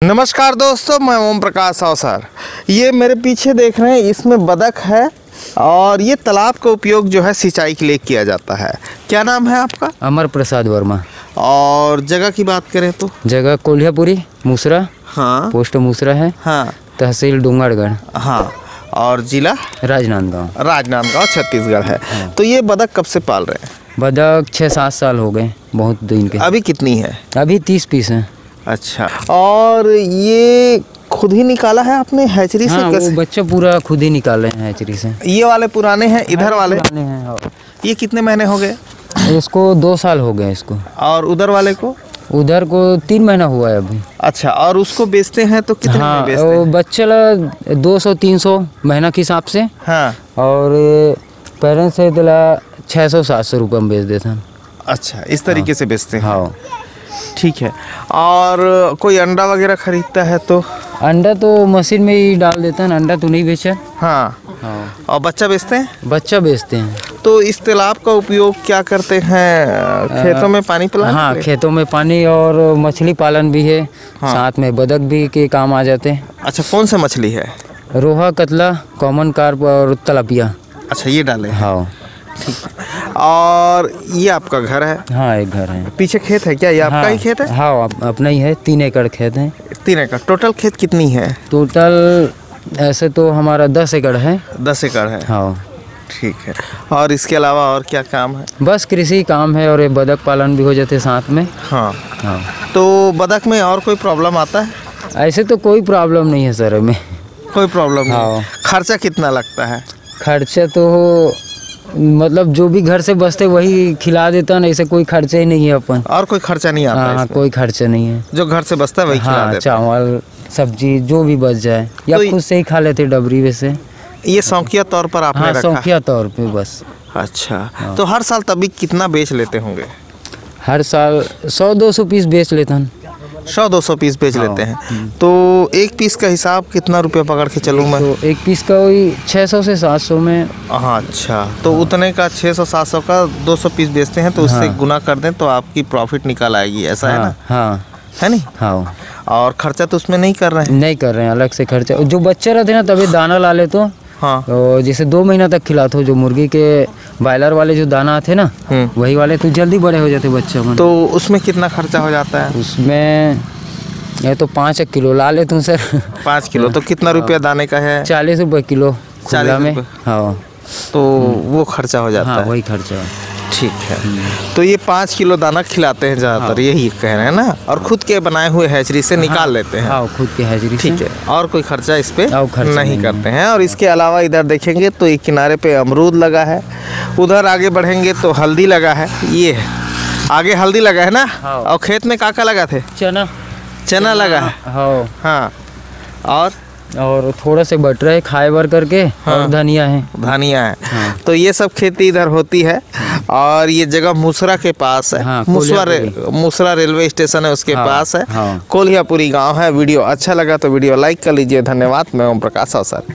नमस्कार दोस्तों, मैं ओम प्रकाश अवसर। ये मेरे पीछे देख रहे हैं, इसमें बतख है और ये तालाब का उपयोग जो है सिंचाई के लिए किया जाता है। क्या नाम है आपका? अमर प्रसाद वर्मा। और जगह की बात करें तो जगह कोल्हापुरी मूसरा। हाँ, पोस्ट मूसरा है। हाँ, तहसील डूंगरगढ़। हाँ, और जिला राजनांदगांव छत्तीसगढ़ है। तो ये बतख कब से पाल रहे हैं? बतख 6-7 साल हो गए, बहुत दिन के। अभी कितनी है? अभी 30 पीस हैं। अच्छा, और ये खुद ही निकाला है आपने हैचरी से? हाँ, कैसे? वो बच्चा पूरा खुद ही निकाले हैं हैचरी से। ये वाले पुराने हैं, इधर वाले पुराने हैं। हाँ। ये कितने महीने हो गए? इसको 2 साल हो गए इसको। और उधर वाले को? उधर को 3 महीना हुआ है अभी। अच्छा, और उसको बेचते हैं तो कितने हाँ, में बेचते वो हैं? बच्चा 200-300 महीना के हिसाब से। हाँ, और पेरेंट्स से 600-700 रुपये में बेच देते हैं। अच्छा, इस तरीके से बेचते हैं। हाँ, ठीक है। और कोई अंडा वगैरह खरीदता है तो? अंडा तो मशीन में ही डाल देते हैं, अंडा तो नहीं बेचा। हाँ, हाँ, और बच्चा बेचते हैं? बच्चा बेचते हैं। तो इस तालाब का उपयोग क्या करते हैं? खेतों में पानी पिलाने के हाँ, लिए? खेतों में पानी और मछली पालन भी है। हाँ। साथ में बतख भी के काम आ जाते हैं। अच्छा, कौन सा मछली है? रोहा, कतला, कॉमन कार्प और तलापिया। अच्छा, ये डाले हैं। हाँ, ठीक है। और ये आपका घर है? हाँ, एक घर है। पीछे खेत है क्या? ये आपका ही खेत है? हाँ, अपना ही है। 3 एकड़ खेत है। 3 एकड़। टोटल खेत कितनी है? टोटल ऐसे तो हमारा 10 एकड़ है। 10 एकड़ है। हाँ, ठीक है। और इसके अलावा और क्या काम है? बस कृषि काम है और ये बतख पालन भी हो जाते साथ में। हाँ, हाँ, तो बतख में और कोई प्रॉब्लम आता है? ऐसे तो कोई प्रॉब्लम नहीं है सर हमें। कोई प्रॉब्लम हाँ। नहीं। खर्चा कितना लगता है? खर्चा तो मतलब जो भी घर से बचते वही खिला देता ना, ऐसे कोई खर्चा ही नहीं है अपन। और कोई खर्चा नहीं आता हाँ, इसमें? कोई खर्चा नहीं है। जो घर से बचता है वही खिला हाँ, देते हैं। चावल सब्जी जो भी बच जाए या तो खुद से ही खा लेते डबरी वैसे। ये शौकिया तौर पर आपने हाँ, रखा? शौकिया तौर पे बस। अच्छा, तो हर साल तभी कितना बेच लेते होंगे? हर साल 100-200 पीस बेच लेते हैं। 100-200 पीस बेच लेते हैं। तो एक पीस का हिसाब कितना रुपये पकड़ के चलूँ मैं? तो एक पीस का वही 600 से 700 में। हाँ, अच्छा, तो उतने का 600-700 का 200 पीस बेचते हैं, तो उससे गुना कर दें तो आपकी प्रॉफिट निकल आएगी, ऐसा है ना? हाँ, है नहीं? हाँ। और खर्चा तो उसमें नहीं कर रहे हैं? नहीं कर रहे हैं, अलग से खर्चा। जो बच्चे रहते हैं ना तभी दाना ला ले तो। हाँ। तो जैसे 2 महीना तक खिलाते हो, जो मुर्गी के बॉयलर वाले जो दाना आते ना, वही वाले तो जल्दी बड़े हो जाते बच्चे में। तो उसमें कितना खर्चा हो जाता है? उसमें ये तो 5 किलो ला लेते हूँ सर। 5 किलो तो कितना रुपया दाने का है? 40 रुपये किलो खुला में। रुपये? हाँ, तो वो खर्चा हो जाता हाँ, है। वही खर्चा है। ठीक है। तो ये 5 किलो दाना खिलाते हैं ज़्यादातर, यही कह रहे हैं ना? और खुद के बनाए हुए हैचरी से निकाल लेते हैं। हाँ, खुद के हाजिरी से। ठीक है। और कोई खर्चा इस पे और खर्चा नहीं नहीं करते हैं। और इसके अलावा इधर देखेंगे तो एक किनारे पे अमरूद लगा है, उधर आगे बढ़ेंगे तो हल्दी लगा है। ये है आगे हल्दी लगा है ना? हाँ। और खेत में काका लगा थे? चना लगा है। हाँ, हाँ, और थोड़ा से बटर है खाए बर करके। हाँ। और धनिया है। धनिया है। हाँ। तो ये सब खेती इधर होती है। और ये जगह मूसरा के पास है। हाँ, मूसरा रेलवे स्टेशन है, उसके हाँ, पास है। हाँ। कोल्हापुरी गांव है। वीडियो अच्छा लगा तो वीडियो लाइक कर लीजिए। धन्यवाद। मैं ओम प्रकाश अवसर।